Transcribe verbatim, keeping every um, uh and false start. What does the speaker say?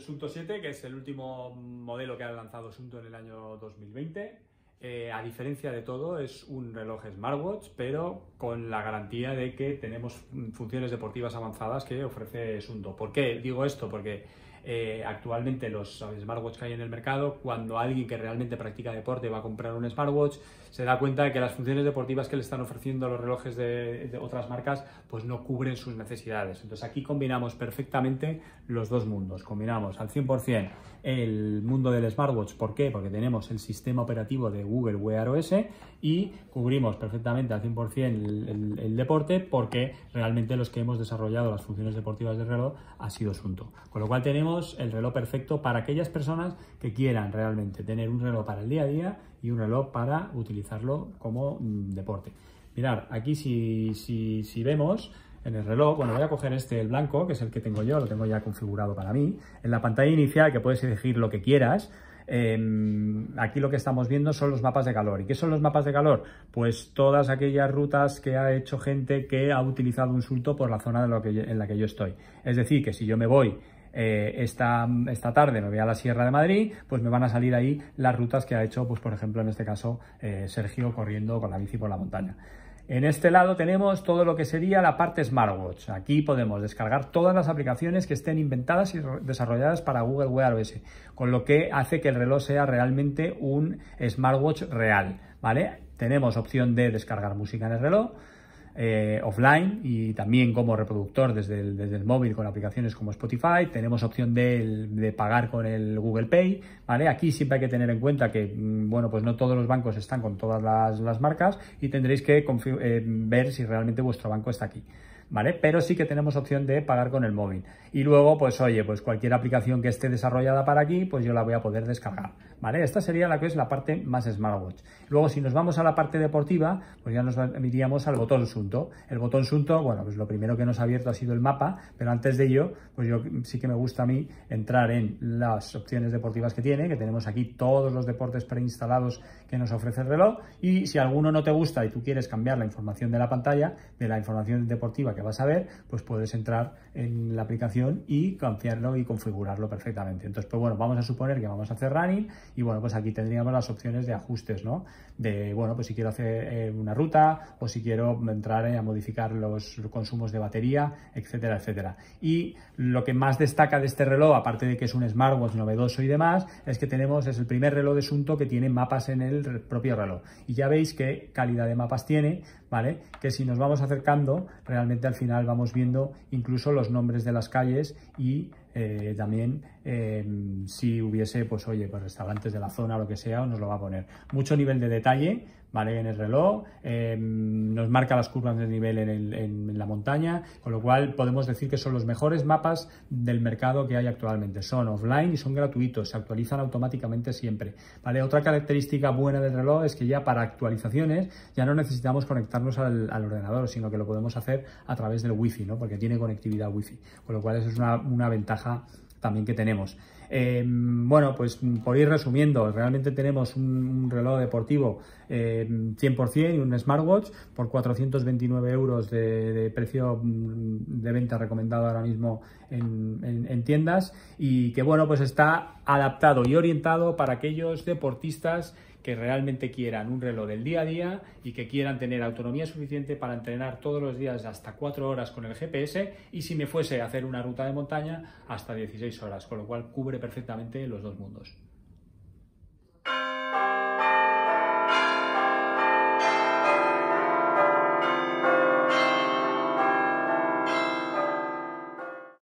Suunto siete, que es el último modelo que ha lanzado Suunto en el año dos mil veinte. Eh, a diferencia de todo, es un reloj smartwatch, pero con la garantía de que tenemos funciones deportivas avanzadas que ofrece Suunto. ¿Por qué digo esto? Porque eh, actualmente los smartwatch que hay en el mercado, cuando alguien que realmente practica deporte va a comprar un smartwatch, se da cuenta de que las funciones deportivas que le están ofreciendo los relojes de, de otras marcas pues no cubren sus necesidades. Entonces aquí combinamos perfectamente los dos mundos. Combinamos al cien por cien el mundo del smartwatch. ¿Por qué? Porque tenemos el sistema operativo de Google Wear O S y cubrimos perfectamente al cien por cien el, el, el deporte, porque realmente los que hemos desarrollado las funciones deportivas del reloj ha sido Suunto. Con lo cual tenemos el reloj perfecto para aquellas personas que quieran realmente tener un reloj para el día a día y un reloj para utilizarlo como mm, deporte. Mirad, aquí si, si, si vemos en el reloj, bueno, voy a coger este, el blanco, que es el que tengo yo, lo tengo ya configurado para mí. En la pantalla inicial, que puedes elegir lo que quieras, eh, aquí lo que estamos viendo son los mapas de calor. ¿Y qué son los mapas de calor? Pues todas aquellas rutas que ha hecho gente que ha utilizado un Suunto por la zona de lo que yo, en la que yo estoy. Es decir, que si yo me voy Eh, esta, esta tarde me voy a la Sierra de Madrid, pues me van a salir ahí las rutas que ha hecho, pues por ejemplo, en este caso, eh, Sergio corriendo con la bici por la montaña. En este lado tenemos todo lo que sería la parte smartwatch. Aquí podemos descargar todas las aplicaciones que estén inventadas y desarrolladas para Google Wear O S, con lo que hace que el reloj sea realmente un smartwatch real, ¿vale? Tenemos opción de descargar música en el reloj, Eh, offline, y también como reproductor desde el, desde el móvil con aplicaciones como Spotify. Tenemos opción de, de pagar con el Google Pay, ¿vale? Aquí siempre hay que tener en cuenta que, bueno, pues no todos los bancos están con todas las, las marcas y tendréis que eh, ver si realmente vuestro banco está aquí, ¿vale? Pero sí que tenemos opción de pagar con el móvil. Y luego, pues oye, pues cualquier aplicación que esté desarrollada para aquí, pues yo la voy a poder descargar, ¿vale? Esta sería la que es la parte más smartwatch. Luego, si nos vamos a la parte deportiva, pues ya nos iríamos al botón Suunto. El botón Suunto, bueno, pues lo primero que nos ha abierto ha sido el mapa, pero antes de ello, pues yo sí que me gusta a mí entrar en las opciones deportivas que tiene, que tenemos aquí todos los deportes preinstalados que nos ofrece el reloj, y si alguno no te gusta y tú quieres cambiar la información de la pantalla, de la información deportiva que vas a ver, pues puedes entrar en la aplicación y cambiarlo y configurarlo perfectamente. Entonces, pues bueno, vamos a suponer que vamos a hacer running y bueno, pues aquí tendríamos las opciones de ajustes, ¿no? De, bueno, pues si quiero hacer eh, una ruta o si quiero entrar eh, a modificar los consumos de batería, etcétera, etcétera. Y lo que más destaca de este reloj, aparte de que es un smartwatch novedoso y demás, es que tenemos, es el primer reloj de Suunto que tiene mapas en el propio reloj. Y ya veis qué calidad de mapas tiene, ¿vale? Que si nos vamos acercando, realmente al final vamos viendo incluso los nombres de las calles y eh, también eh, si hubiese, pues oye, pues restaurantes de la zona o lo que sea, nos lo va a poner. Mucho nivel de detalle, ¿vale? En el reloj, eh, nos marca las curvas de nivel en, el, en la montaña, con lo cual podemos decir que son los mejores mapas del mercado que hay actualmente. Son offline y son gratuitos, se actualizan automáticamente siempre, ¿vale? Otra característica buena del reloj es que ya para actualizaciones ya no necesitamos conectarnos al, al ordenador, sino que lo podemos hacer a través del wifi, ¿no? Porque tiene conectividad wifi, con lo cual eso es una, una ventaja también que tenemos. Eh, bueno, pues por ir resumiendo, realmente tenemos un, un reloj deportivo eh, cien por cien y un smartwatch por cuatrocientos veintinueve euros de, de precio de venta recomendado ahora mismo en, en, en tiendas, y que bueno, pues está adaptado y orientado para aquellos deportistas que realmente quieran un reloj del día a día y que quieran tener autonomía suficiente para entrenar todos los días hasta cuatro horas con el G P S, y si me fuese a hacer una ruta de montaña hasta dieciséis horas, con lo cual cubre perfectamente los dos mundos.